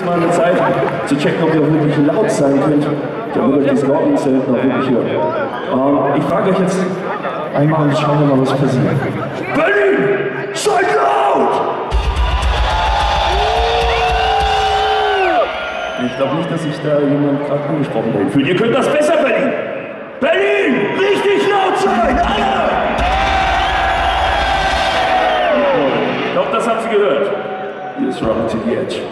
Mal eine Zeit zu checken, ob ihr wirklich laut sein könnt, damit euch die Scorpions-Zelt noch wirklich hören. Ich frage euch jetzt einmal und schauen wir mal, was passiert. Berlin! Seid laut! Ich glaube nicht, dass sich da jemand gerade angesprochen fühlt. Ihr könnt das besser, Berlin! Berlin! Richtig laut sein! Alle! Ich glaube, das haben Sie gehört. Hier ist Robin to the Edge.